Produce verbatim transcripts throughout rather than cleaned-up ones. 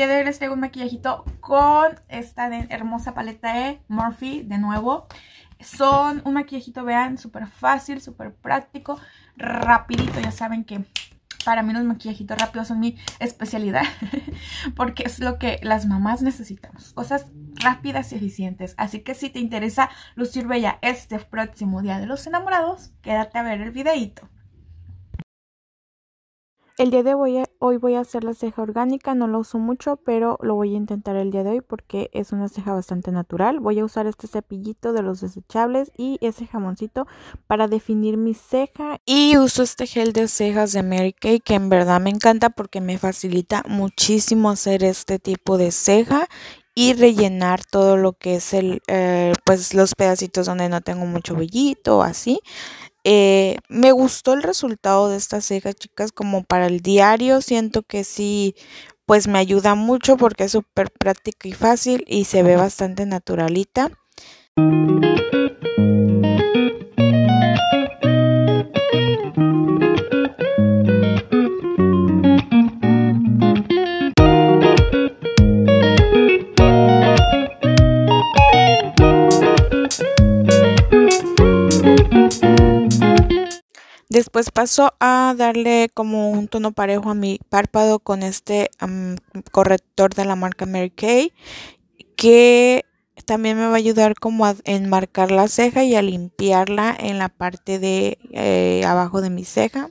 día de hoy les traigo un maquillajito con esta de hermosa paleta de Morphe de nuevo. Son un maquillajito, vean, súper fácil, súper práctico, rapidito. Ya saben que para mí los maquillajitos rápidos son mi especialidad porque es lo que las mamás necesitamos, cosas rápidas y eficientes. Así que si te interesa lucir bella este próximo día de los enamorados, quédate a ver el videito. El día de hoy, hoy voy a hacer la ceja orgánica, no lo uso mucho, pero lo voy a intentar el día de hoy porque es una ceja bastante natural. Voy a usar este cepillito de los desechables y ese jamoncito para definir mi ceja. Y uso este gel de cejas de Mary Kay que en verdad me encanta porque me facilita muchísimo hacer este tipo de ceja y rellenar todo lo que es el, eh, pues los pedacitos donde no tengo mucho vellito o así. Eh, me gustó el resultado de esta ceja, chicas, como para el diario. Siento que sí, pues me ayuda mucho porque es súper práctica y fácil y se ve bastante naturalita. Después paso a darle como un tono parejo a mi párpado con este um, corrector de la marca Mary Kay, que también me va a ayudar como a enmarcar la ceja y a limpiarla en la parte de eh, abajo de mi ceja.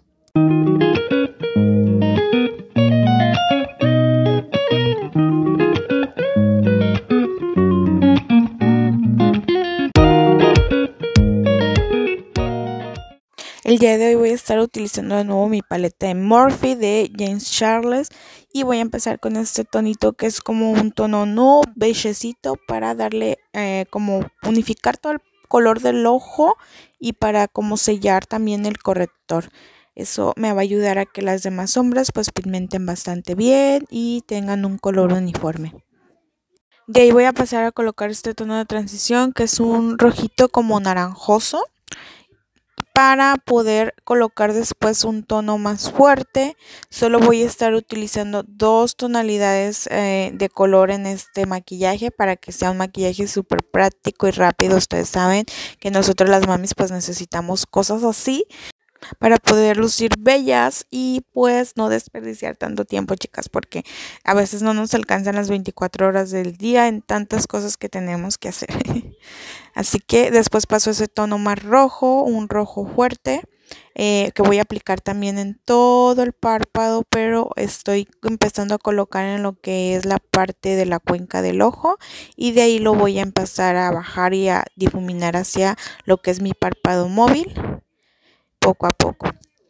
El día de hoy voy a estar utilizando de nuevo mi paleta de Morphe de James Charles y voy a empezar con este tonito que es como un tono nude beigecito para darle eh, como unificar todo el color del ojo y para como sellar también el corrector. Eso me va a ayudar a que las demás sombras pues pigmenten bastante bien y tengan un color uniforme. De ahí voy a pasar a colocar este tono de transición que es un rojito como naranjoso, para poder colocar después un tono más fuerte. Solo voy a estar utilizando dos tonalidades eh, de color en este maquillaje para que sea un maquillaje súper práctico y rápido. Ustedes saben que nosotros las mamis pues necesitamos cosas así para poder lucir bellas y pues no desperdiciar tanto tiempo, chicas, porque a veces no nos alcanzan las veinticuatro horas del día en tantas cosas que tenemos que hacer. Así que después paso ese tono más rojo, un rojo fuerte, eh, que voy a aplicar también en todo el párpado, pero estoy empezando a colocar en lo que es la parte de la cuenca del ojo y de ahí lo voy a empezar a bajar y a difuminar hacia lo que es mi párpado móvil, poco a poco.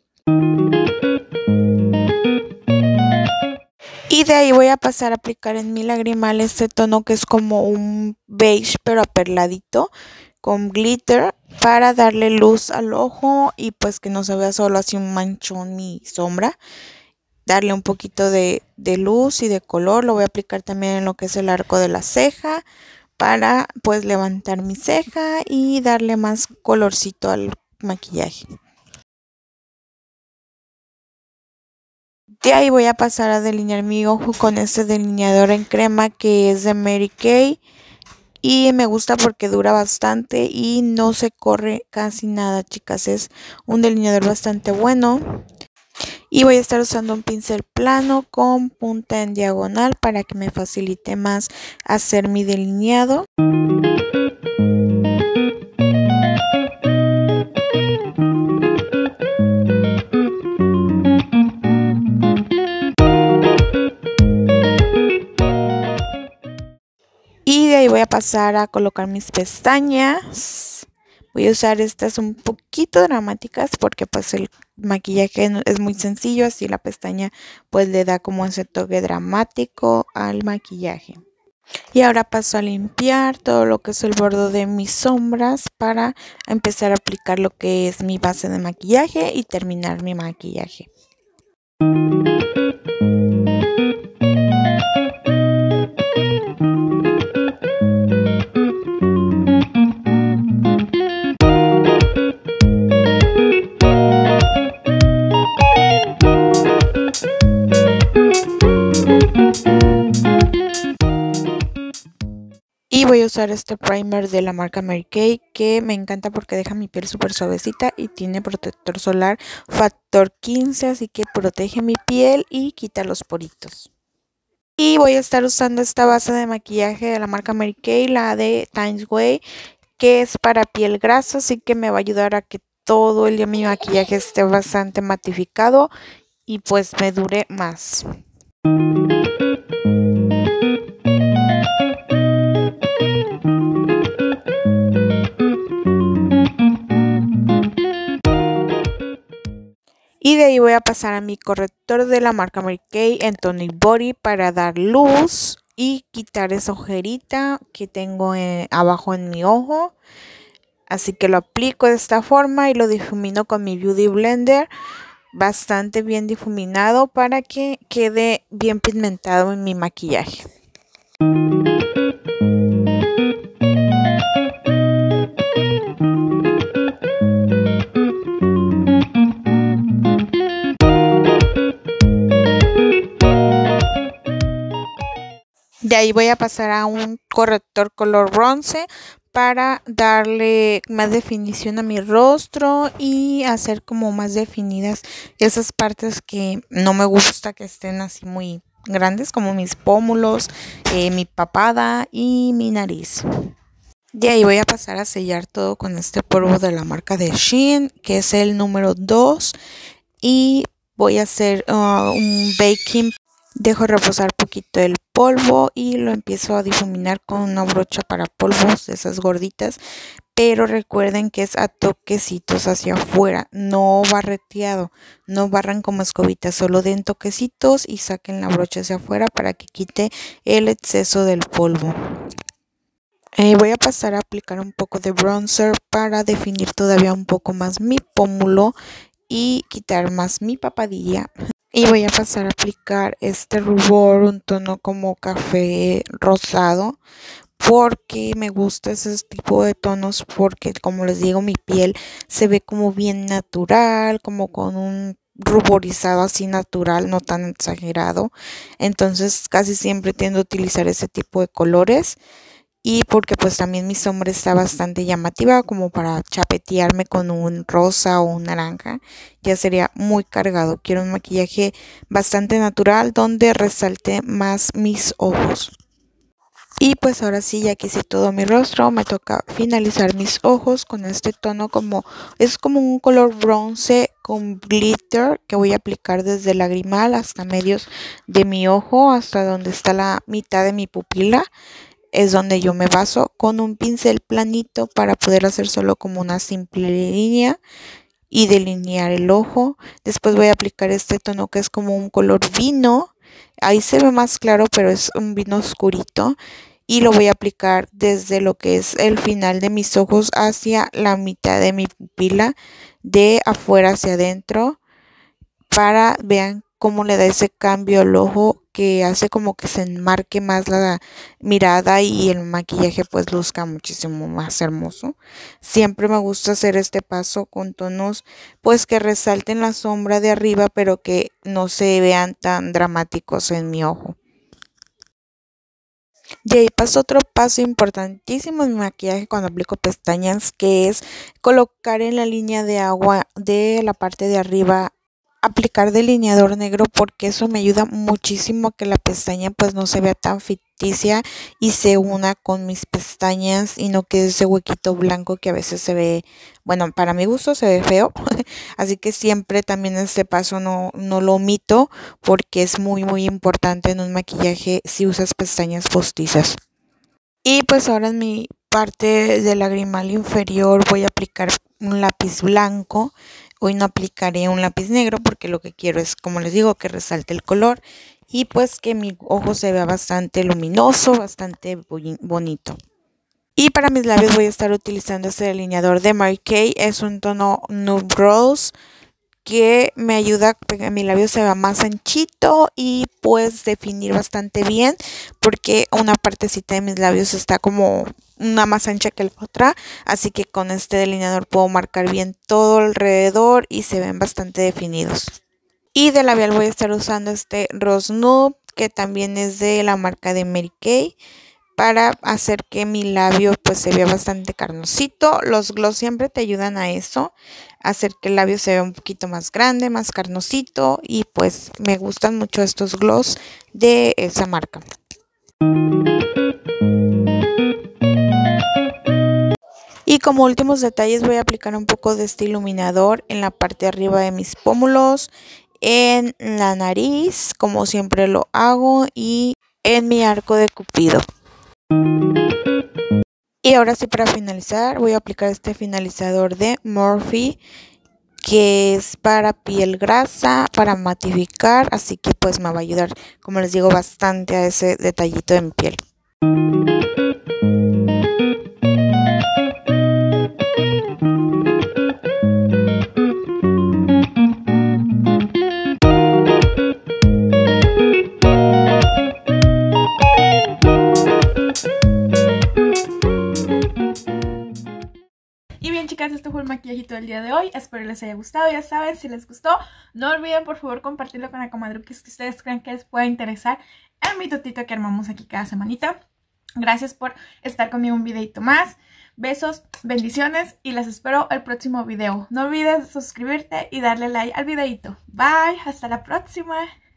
Y de ahí voy a pasar a aplicar en mi lagrimal este tono que es como un beige pero aperladito con glitter para darle luz al ojo y pues que no se vea solo así un manchón ni sombra. Darle un poquito de, de luz y de color. Lo voy a aplicar también en lo que es el arco de la ceja para pues levantar mi ceja y darle más colorcito al maquillaje. De ahí voy a pasar a delinear mi ojo con este delineador en crema que es de Mary Kay y me gusta porque dura bastante y no se corre casi nada, chicas. Es un delineador bastante bueno y voy a estar usando un pincel plano con punta en diagonal para que me facilite más hacer mi delineado. Y de ahí voy a pasar a colocar mis pestañas. Voy a usar estas un poquito dramáticas porque pues el maquillaje es muy sencillo, así la pestaña pues le da como ese toque dramático al maquillaje. Y ahora paso a limpiar todo lo que es el borde de mis sombras para empezar a aplicar lo que es mi base de maquillaje y terminar mi maquillaje. usar este primer de la marca Mary Kay, que me encanta porque deja mi piel súper suavecita y tiene protector solar factor quince, así que protege mi piel y quita los poritos. Y voy a estar usando esta base de maquillaje de la marca Mary Kay, la de Times Way, que es para piel grasa, así que me va a ayudar a que todo el día mi maquillaje esté bastante matificado y pues me dure más. Y de ahí voy a pasar a mi corrector de la marca Mary Kay en Tonic Body para dar luz y quitar esa ojerita que tengo en, abajo en mi ojo. Así que lo aplico de esta forma y lo difumino con mi Beauty Blender bastante bien difuminado para que quede bien pigmentado en mi maquillaje. De ahí voy a pasar a un corrector color bronce para darle más definición a mi rostro y hacer como más definidas esas partes que no me gusta que estén así muy grandes, como mis pómulos, eh, mi papada y mi nariz. De ahí voy a pasar a sellar todo con este polvo de la marca de Shein, que es el número dos, y voy a hacer uh, un baking. Dejo reposar poquito el polvo y lo empiezo a difuminar con una brocha para polvos de esas gorditas, pero recuerden que es a toquecitos hacia afuera, no barreteado, no barran como escobitas, solo den toquecitos y saquen la brocha hacia afuera para que quite el exceso del polvo. Eh, voy a pasar a aplicar un poco de bronzer para definir todavía un poco más mi pómulo y quitar más mi papadilla. Y voy a pasar a aplicar este rubor, un tono como café rosado, porque me gusta ese tipo de tonos, porque como les digo, mi piel se ve como bien natural, como con un ruborizado así natural, no tan exagerado. Entonces casi siempre tiendo a utilizar ese tipo de colores. Y porque pues también mi sombra está bastante llamativa, como para chapetearme con un rosa o un naranja, ya sería muy cargado. Quiero un maquillaje bastante natural donde resalte más mis ojos. Y pues ahora sí, ya que hice todo mi rostro, me toca finalizar mis ojos con este tono como, es como un color bronce con glitter que voy a aplicar desde el lagrimal hasta medios de mi ojo, hasta donde está la mitad de mi pupila. Es donde yo me baso con un pincel planito para poder hacer solo como una simple línea y delinear el ojo. Después voy a aplicar este tono que es como un color vino. Ahí se ve más claro, pero es un vino oscurito. Y lo voy a aplicar desde lo que es el final de mis ojos hacia la mitad de mi pupila, de afuera hacia adentro, para vean cómo le da ese cambio al ojo, que hace como que se enmarque más la mirada y el maquillaje pues luzca muchísimo más hermoso. Siempre me gusta hacer este paso con tonos pues que resalten la sombra de arriba, pero que no se vean tan dramáticos en mi ojo. Y ahí paso otro paso importantísimo en mi maquillaje cuando aplico pestañas, que es colocar en la línea de agua de la parte de arriba, aplicar delineador negro, porque eso me ayuda muchísimo a que la pestaña pues no se vea tan ficticia y se una con mis pestañas y no quede ese huequito blanco que a veces se ve, bueno, para mi gusto se ve feo. Así que siempre también este paso no, no lo omito, porque es muy muy importante en un maquillaje si usas pestañas postizas. Y pues ahora en mi parte del lagrimal inferior voy a aplicar un lápiz blanco. Hoy no aplicaré un lápiz negro porque lo que quiero es, como les digo, que resalte el color y pues que mi ojo se vea bastante luminoso, bastante bonito. Y para mis labios voy a estar utilizando este delineador de Mary Kay. Es un tono Nude Rose que me ayuda a que mi labio se vea más anchito y pues definir bastante bien, porque una partecita de mis labios está como una más ancha que la otra, así que con este delineador puedo marcar bien todo alrededor y se ven bastante definidos. Y de labial voy a estar usando este Rose Nude, que también es de la marca de Mary Kay, para hacer que mi labio pues se vea bastante carnosito. Los gloss siempre te ayudan a eso, a hacer que el labio se vea un poquito más grande, más carnosito, y pues me gustan mucho estos gloss de esa marca. Y como últimos detalles voy a aplicar un poco de este iluminador en la parte de arriba de mis pómulos, en la nariz, como siempre lo hago, y en mi arco de cupido. Y ahora sí, para finalizar voy a aplicar este finalizador de Morphe, que es para piel grasa, para matificar, así que pues me va a ayudar, como les digo, bastante a ese detallito de mi piel. Y bien, chicas, esto fue el maquillajito del día de hoy. Espero les haya gustado. Ya saben, si les gustó, no olviden por favor compartirlo con la comadruquis que ustedes creen que les pueda interesar en mi totito que armamos aquí cada semanita. Gracias por estar conmigo un videito más. Besos, bendiciones y las espero el próximo video. No olvides suscribirte y darle like al videito. Bye, hasta la próxima.